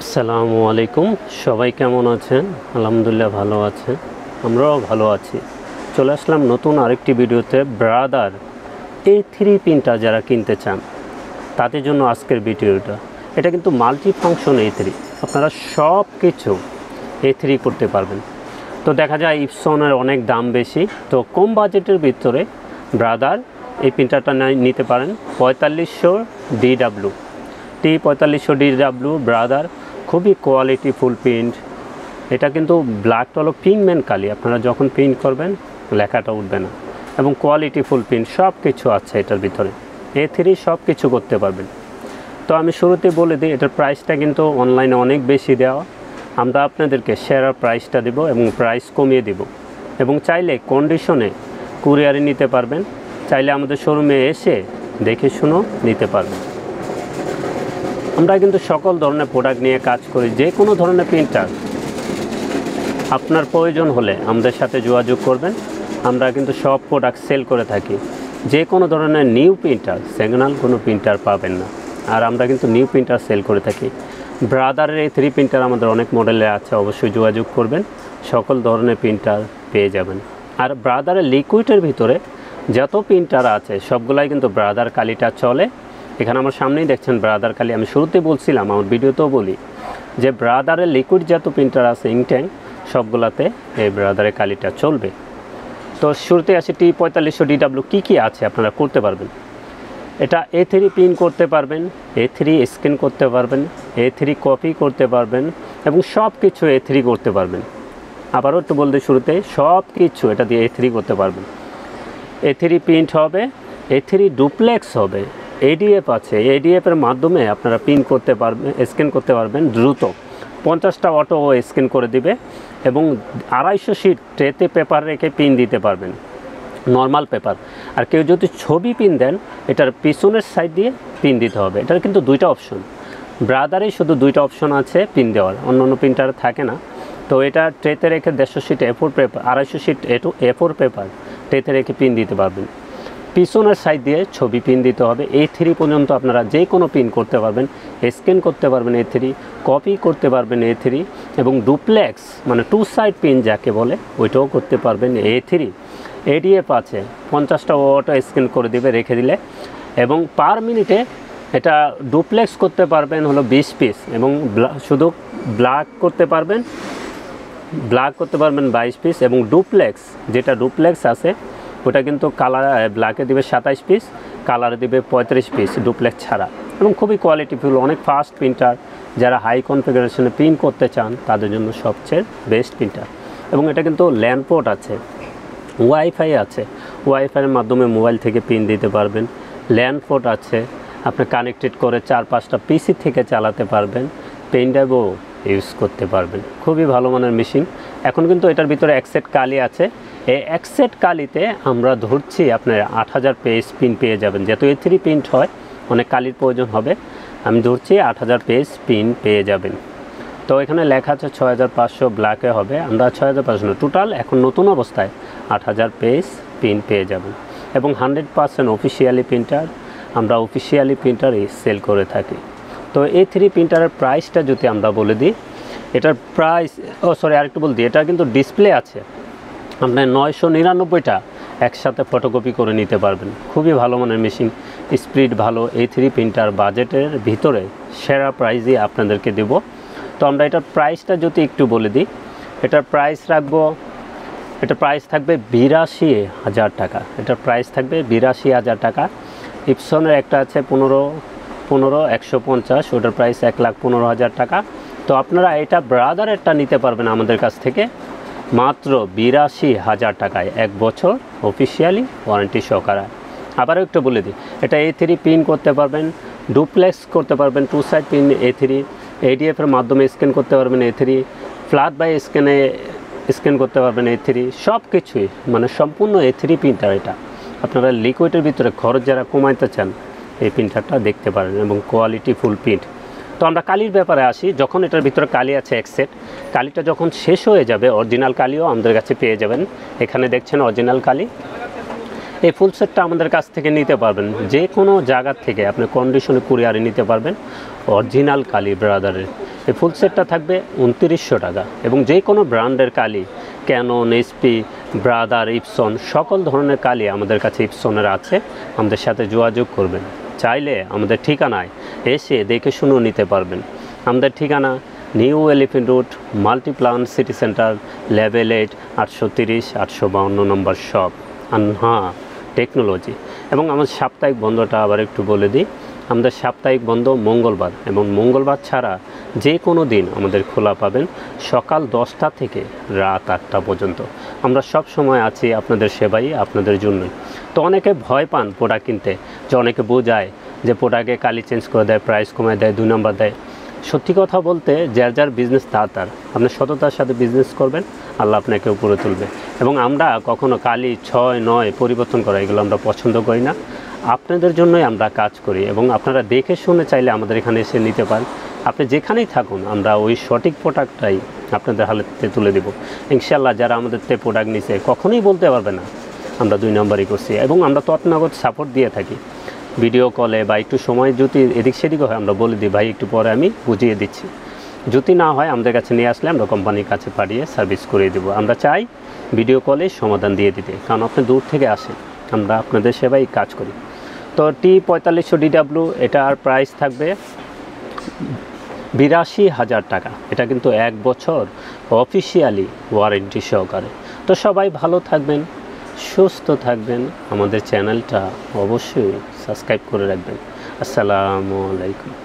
আসসালামু আলাইকুম। সবাই কেমন আছেন? আলহামদুলিল্লাহ ভালো আছে, আমরাও ভালো আছি। চলে আসলাম নতুন আরেকটি ভিডিওতে। ব্রাদার A3 প্রিন্টার যারা কিনতে চান তাদের জন্য আজকের ভিডিওটা। এটা কিন্তু মাল্টি ফাংশন A3, আপনারা সব কিছু A3 করতে পারবেন। তো দেখা যায় ইপসনের অনেক দাম বেশি, তো কম বাজেটের ভিতরে ব্রাদার এই প্রিন্টারটা নিতে পারেন। 4500 DW T4500 DW ব্রাদার, খুবই কোয়ালিটি ফুল প্রিন্ট। এটা কিন্তু ব্ল্যাকটা হলো পিগমেন্ট কালি, আপনারা যখন প্রিন্ট করবেন লেখাটা উঠবে না, এবং কোয়ালিটি ফুল প্রিন্ট সব কিছু আছে এটার ভিতরে। A3 সব কিছু করতে পারবেন। তো আমি শুরুতে বলে দিই, এটার প্রাইসটা কিন্তু অনলাইনে অনেক বেশি দেওয়া, আমরা আপনাদেরকে সেরা প্রাইসটা দেব এবং প্রাইস কমিয়ে দেব। এবং চাইলে কন্ডিশনে কুরিয়ারে নিতে পারবেন, চাইলে আমাদের শোরুমে এসে দেখে শুনো নিতে পারবেন। আমরা কিন্তু সকল ধরনের প্রোডাক্ট নিয়ে কাজ করি। যে কোনো ধরনের প্রিন্টার আপনার প্রয়োজন হলে আমাদের সাথে যোগাযোগ করবেন। আমরা কিন্তু সব প্রোডাক্ট সেল করে থাকি। যে কোনো ধরনের নিউ প্রিন্টার, সেকেন্ড হ্যান্ড কোনো প্রিন্টার পাবেন না। আর আমরা কিন্তু নিউ প্রিন্টার সেল করে থাকি। ব্রাদারের A3 প্রিন্টার আমাদের অনেক মডেলে আছে, অবশ্যই যোগাযোগ করবেন, সকল ধরনের প্রিন্টার পেয়ে যাবেন। আর ব্রাদারের লিকুইডের ভিতরে যত প্রিন্টার আছে সবগুলাই কিন্তু ব্রাদার কালিটা চলে। এখানে আমার সামনেই দেখছেন ব্রাদার কালি। আমি শুরুতে বলছিলাম, আমার ভিডিওতেও বলি যে ব্রাদারের লিকুইড যত প্রিন্টার আছে ইংট্যাঙ্ক সবগুলাতে এই ব্রাদারের কালিটা চলবে। তো শুরুতে আসে T4500 DW কী আছে আপনারা করতে পারবেন। এটা A3 প্রিন্ট করতে পারবেন, A3 স্ক্যান করতে পারবেন, A3 কপি করতে পারবেন, এবং সব কিছু A3 করতে পারবেন। আবারও একটু বলতে শুরুতে সব কিছু এটা দিয়ে A3 করতে পারবেন। A3 প্রিন্ট হবে, A3 ডুপ্লেক্স হবে, ADF আছে, ADF-এর মাধ্যমে আপনারা প্রিন্ট করতে পারবেন, স্ক্যান করতে পারবেন দ্রুত। 50টা অটো ও স্ক্যান করে দিবে, এবং 250 শিট ট্রেতে পেপার রেখে প্রিন্ট দিতে পারবেন, নর্মাল পেপার। আর কেউ যদি ছবি প্রিন্ট দেন, এটার পিছনের সাইড দিয়ে প্রিন্ট দিতে হবে। এটার কিন্তু দুইটা অপশন, ব্রাদারেই শুধু দুইটা অপশন আছে প্রিন্ট দেওয়ার, অন্য অন্য প্রিন্টার থাকে না। তো এটা ট্রেতে রেখে 150 sheet A4 paper, 250 sheet A4 paper ট্রেতে রেখে প্রিন্ট দিতে পারবেন। পিছনের সাইড দিয়ে ছবি প্রিন্ট দিতে হবে। A3 পর্যন্ত আপনারা যে কোনো প্রিন্ট করতে পারবেন, স্ক্যান করতে পারবেন A3, কপি করতে পারবেন A3, এবং ডুপ্লেক্স মানে 2 সাইড প্রিন্ট যাকে বলে ওইটাও করতে পারবেন A3। ADF আছে, 50টা অটো স্ক্যান করে দিবে রেখে দিলে, এবং পার মিনিটে এটা ডুপ্লেক্স করতে পারবেন হলো 20 পিস, এবং শুধু ব্ল্যাক করতে পারবেন 22 পিস, এবং ডুপ্লেক্স যেটা ডুপ্লেক্স আছে ওটা কিন্তু কালার ব্ল্যাকে দিবে 27 পিস, কালারে দিবে 35 পিস ডুপ্লেক্স ছাড়া। এবং খুবই কোয়ালিটিফুল, অনেক ফাস্ট প্রিন্টার। যারা হাই কনফিগারেশনে প্রিন্ট করতে চান তাদের জন্য সবচেয়ে বেস্ট প্রিন্টার। এবং এটা কিন্তু ল্যান্ড পোর্ট আছে, ওয়াইফাই আছে, ওয়াইফাইয়ের মাধ্যমে মোবাইল থেকে প্রিন্ট দিতে পারবেন। ল্যান্ড পোর্ট আছে, আপনি কানেক্টেড করে 4-5টা পিসি থেকে চালাতে পারবেন, পেন ড্রাইভও ইউজ করতে পারবেন। খুবই ভালো মানের মেশিন। এখন কিন্তু এটার ভিতরে এক সেট কালি আছে। এই এক সেট কালিতে আমরা ধরছি আপনার 8000 পেজ প্রিন্ট পেয়ে যাবেন। যেহেতু A3 প্রিন্ট হয় অনেক কালির প্রয়োজন হবে, আমি ধরছি 8000 পেজ প্রিন্ট পেয়ে যাবেন। তো এখানে লেখা আছে 6500 ব্ল্যাকে হবে, আমরা 6500 না, টোটাল এখন নতুন অবস্থায় 8000 পেজ প্রিন্ট পেয়ে যাবেন। এবং 100% অফিসিয়ালি প্রিন্টার, আমরা অফিসিয়ালি প্রিন্টার সেল করে থাকি। তো A3 প্রিন্টারের প্রাইসটা যদি আমরা বলে দিই, এটার প্রাইস আরেকটু বলে দিই, এটা কিন্তু ডিসপ্লে আছে, আপনার 999টা একসাথে ফটোকপি করে নিতে পারবেন। খুবই ভালো মানের মেশিন, স্পিড ভালো। A3 প্রিন্টার বাজেটের ভিতরে সেরা প্রাইসই আপনাদেরকে দেব। তো আমরা এটার প্রাইসটা যদি একটু বলে দিই, এটার প্রাইস রাখবো, এটার প্রাইস থাকবে 82,000 টাকা। এটার প্রাইস থাকবে 82,000 টাকা। ইপসনের একটা আছে 15150, ওটার প্রাইস 1,15,000 টাকা। তো আপনারা এটা ব্রাদারেরটা নিতে পারবেন আমাদের কাছ থেকে মাত্র 82,000 টাকায়, 1 বছর অফিসিয়ালি ওয়ারেন্টি সহকারে। আবারও একটু বলে দিই, এটা A3 প্রিন্ট করতে পারবেন, ডুপ্লেক্স করতে পারবেন, 2 সাইড প্রিন্ট A3, ADF-এর মাধ্যমে স্ক্যান করতে পারবেন A3, ফ্ল্যাট বাই স্ক্যানে স্ক্যান করতে পারবেন A3, সব কিছুই মানে সম্পূর্ণ A3 প্রিন্টার। এটা আপনারা লিকুইডের ভিতরে খরচ যারা কমাইতে চান এই প্রিন্টারটা দেখতে পারেন, এবং কোয়ালিটি ফুল প্রিন্ট। তো আমরা কালির ব্যাপারে আসি। যখন এটার ভিতরে কালি আছে এক সেট, কালিটা যখন শেষ হয়ে যাবে অরিজিনাল কালিও আমাদের কাছে পেয়ে যাবেন। এখানে দেখছেন অরিজিনাল কালি। এই ফুল সেটটা আমাদের কাছ থেকে নিতে পারবেন, যে কোনো জায়গা থেকে আপনি কন্ডিশনে কুরিয়ারে নিতে পারবেন অরিজিনাল কালি ব্রাদারের। এই ফুল সেটটা থাকবে 2900 টাকা। এবং যে কোনো ব্র্যান্ডের কালি, ক্যানন, এইচপি, ব্রাদার, ইপসন, সকল ধরনের কালি আমাদের কাছে ইপসনের আছে। আমাদের সাথে যোগাযোগ করবেন। চাইলে আমাদের ঠিকানায় এসে দেখে শুনেও নিতে পারবেন। আমাদের ঠিকানা New Elephant Road, Multiplan city centre, level 8, 830 852 নম্বর শপ, আনহা টেকনোলজি। এবং আমার সাপ্তাহিক বন্ধটা আবার একটু বলে দিই, আমাদের সাপ্তাহিক বন্ধ মঙ্গলবার, এবং মঙ্গলবার ছাড়া যে কোনো দিন আমাদের খোলা পাবেন সকাল 10টা থেকে রাত 8টা পর্যন্ত। আমরা সব সময় আছি আপনাদের সেবাই, আপনাদের জন্যই। তো অনেকে ভয় পান প্রোডাক্ট কিনতে, যে অনেকে বোঝায় যে প্রোডাক্টে কালি চেঞ্জ করে দেয়, প্রাইস কমায় দেয়, 2 নম্বর দেয়। সত্যি কথা বলতে যার যার বিজনেস তার আপনি সততার সাথে বিজনেস করবেন, আল্লাহ আপনাকে উপরে তুলবে। এবং আমরা কখনো কালি 6, 9 পরিবর্তন করা, এগুলো আমরা পছন্দ করি না। আপনাদের জন্যই আমরা কাজ করি, এবং আপনারা দেখে শুনে চাইলে আমাদের এখানে এসে নিতে পারেন। আপনি যেখানেই থাকুন, আমরা ওই সঠিক প্রোডাক্টটাই আপনাদের হাতে তুলে দেব ইনশাল্লাহ। যারা আমাদের থেকে প্রোডাক্ট নিছে কখনোই বলতে পারবে না আমরা 2 নম্বরই করছি। এবং আমরা তৎনগদ সাপোর্ট দিয়ে থাকি, ভিডিও কলে বা একটু সময় যদি এদিক সেদিক হয় আমরা বলে দিই, ভাই একটু পরে আমি বুঝিয়ে দিচ্ছি। যদি না হয় আমাদের কাছে নিয়ে আসলে আমরা কোম্পানির কাছে পাঠিয়ে সার্ভিস করে দেবো। আমরা চাই ভিডিও কলে সমাধান দিয়ে দিতে, কারণ আপনি দূর থেকে আসেন, আমরা আপনাদের সেবাই কাজ করি। তো T4500 DW, এটার প্রাইস থাকবে 82,000 টাকা। এটা কিন্তু 1 বছর অফিসিয়ালি ওয়ারেন্টি সহকারে। তো সবাই ভালো থাকবেন, সুস্থ থাকবেন। আমাদের চ্যানেলটা অবশ্যই সাবস্ক্রাইব করে রাখবেন। আসসালামু আলাইকুম।